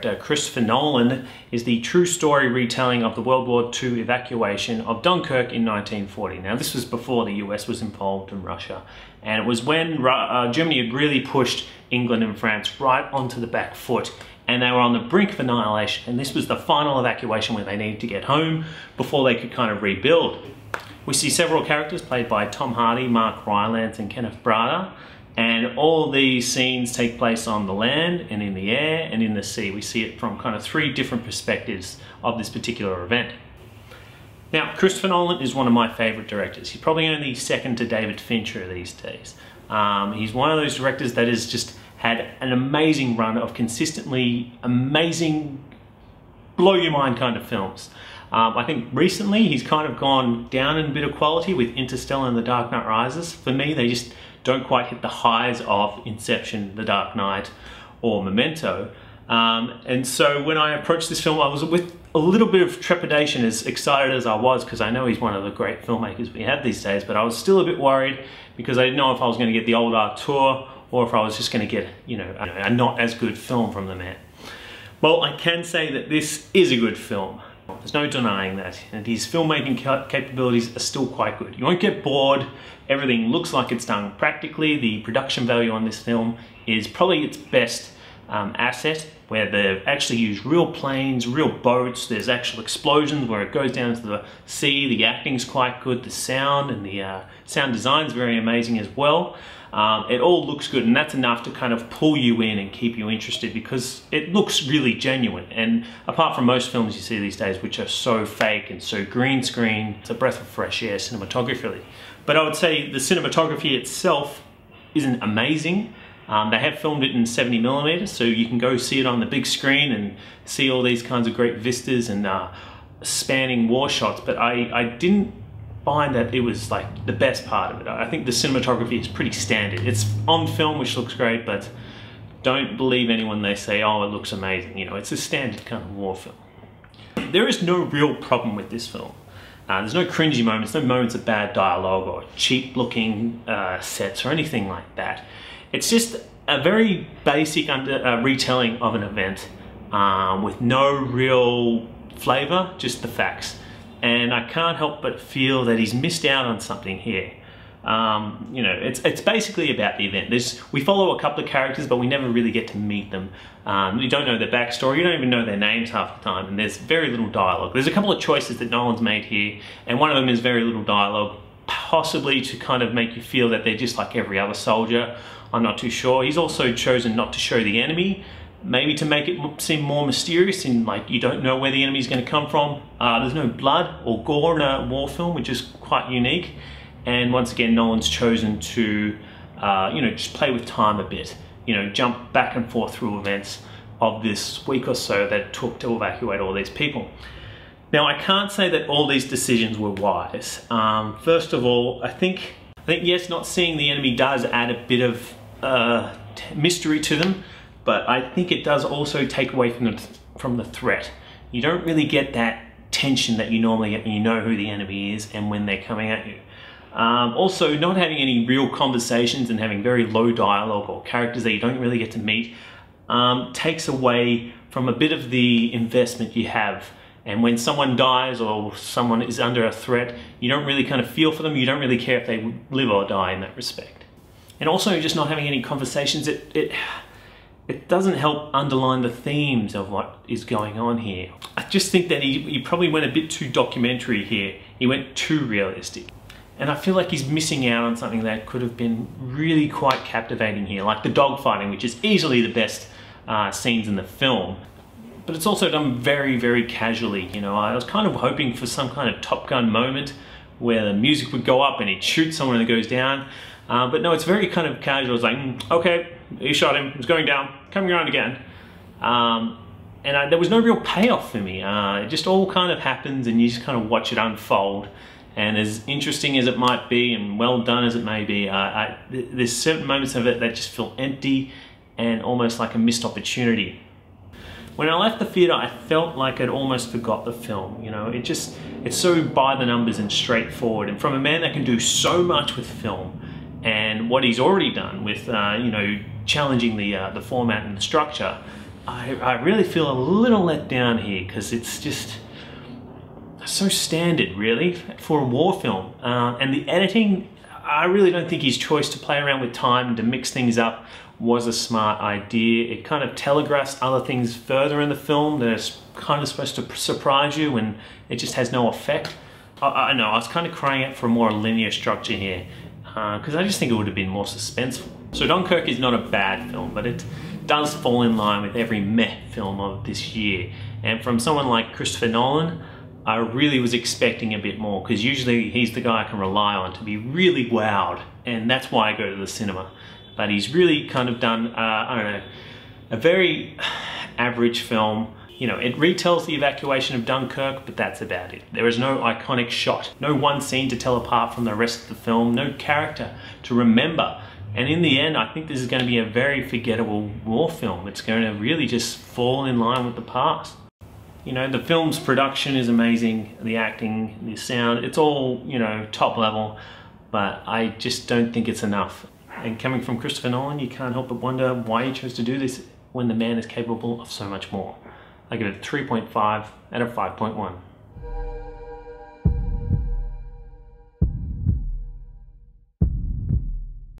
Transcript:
director Christopher Nolan is the true story retelling of the World War II evacuation of Dunkirk in 1940. Now this was before the US was involved in Russia, and it was when Germany had really pushed England and France right onto the back foot, and they were on the brink of annihilation, and this was the final evacuation where they needed to get home before they could kind of rebuild. We see several characters played by Tom Hardy, Mark Rylance and Kenneth Branagh, and all these scenes take place on the land and in the air and in the sea. We see it from kind of three different perspectives of this particular event. Now, Christopher Nolan is one of my favorite directors. He's probably only second to David Fincher these days. He's one of those directors that has just had an amazing run of consistently amazing, blow your mind kind of films. I think recently he's kind of gone down in a bit of quality with Interstellar and The Dark Knight Rises. For me, they just don't quite hit the highs of Inception, The Dark Knight, or Memento. And so when I approached this film, I was with a little bit of trepidation, as excited as I was, because I know he's one of the great filmmakers we have these days, but I was still a bit worried because I didn't know if I was going to get the old auteur or if I was just going to get, you know, a not as good film from the man. Well, I can say that this is a good film. There's no denying that, and his filmmaking capabilities are still quite good. You won't get bored. Everything looks like it's done practically. The production value on this film is probably its best asset, where they've actually used real planes, real boats. There's actual explosions where it goes down into the sea. The acting's quite good. The sound and the sound design's very amazing as well. It all looks good, and that's enough to kind of pull you in and keep you interested because it looks really genuine. And apart from most films you see these days, which are so fake and so green screen, it's a breath of fresh air cinematographically. But I would say the cinematography itself isn't amazing. They have filmed it in 70mm, so you can go see it on the big screen and see all these kinds of great vistas and spanning war shots, but I didn't find that it was like the best part of it. I think the cinematography is pretty standard. It's on film, which looks great, but don't believe anyone they say, oh, it looks amazing. You know, it's a standard kind of war film. There is no real problem with this film. There's no cringy moments, no moments of bad dialogue or cheap looking sets or anything like that. It's just a very basic retelling of an event with no real flavor, just the facts. And I can't help but feel that he's missed out on something here. You know, it's basically about the event. We follow a couple of characters, but we never really get to meet them. You don't know their backstory, you don't even know their names half the time, and there's very little dialogue. There's a couple of choices that Nolan's made here, and one of them is very little dialogue, possibly to kind of make you feel that they're just like every other soldier. I'm not too sure. He's also chosen not to show the enemy, maybe to make it seem more mysterious and like you don't know where the enemy's going to come from. There's no blood or gore in a war film, which is quite unique. And once again, Nolan's chosen to, you know, just play with time a bit. You know, jump back and forth through events of this week or so that it took to evacuate all these people. Now, I can't say that all these decisions were wise. First of all, I think yes, not seeing the enemy does add a bit of mystery to them, but I think it does also take away from the threat. You don't really get that tension that you normally get when you know who the enemy is and when they're coming at you. Also, not having any real conversations and having very low dialogue or characters that you don't really get to meet takes away from a bit of the investment you have. And when someone dies or someone is under a threat, you don't really kind of feel for them. You don't really care if they live or die in that respect. And also, just not having any conversations, it doesn't help underline the themes of what is going on here. I just think that he probably went a bit too documentary here. He went too realistic. And I feel like he's missing out on something that could have been really quite captivating here, like the dogfighting, which is easily the best scenes in the film. But it's also done very, very casually. You know, I was kind of hoping for some kind of Top Gun moment where the music would go up and he'd shoot someone and it goes down. But no, it's very kind of casual. It's like, okay, he shot him, it's going down, coming around again. And there was no real payoff for me. It just all kind of happens and you just kind of watch it unfold. And as interesting as it might be and well done as it may be, there's certain moments of it that just feel empty and almost like a missed opportunity. When I left the theater, I felt like I'd almost forgot the film. You know, it's so by the numbers and straightforward. And from a man that can do so much with film, and what he's already done with, you know, challenging the format and the structure, I really feel a little let down here because it's just so standard, really, for a war film. And the editing, I really don't think his choice to play around with time and to mix things up was a smart idea. It kind of telegraphs other things further in the film that are kind of supposed to surprise you, and it just has no effect. I know, I was kind of crying out for a more linear structure here, because I just think it would have been more suspenseful. So Dunkirk is not a bad film, but it does fall in line with every meh film of this year. And from someone like Christopher Nolan, I really was expecting a bit more, because usually he's the guy I can rely on to be really wowed, and that's why I go to the cinema. But he's really kind of done, I don't know, a very average film. You know, it retells the evacuation of Dunkirk, but that's about it. There is no iconic shot, no one scene to tell apart from the rest of the film, no character to remember. And in the end, I think this is going to be a very forgettable war film. It's going to really just fall in line with the past. You know, the film's production is amazing, the acting, the sound, it's all, you know, top level, but I just don't think it's enough. And coming from Christopher Nolan, you can't help but wonder why he chose to do this when the man is capable of so much more. I give it a 3.5 out of 5.1.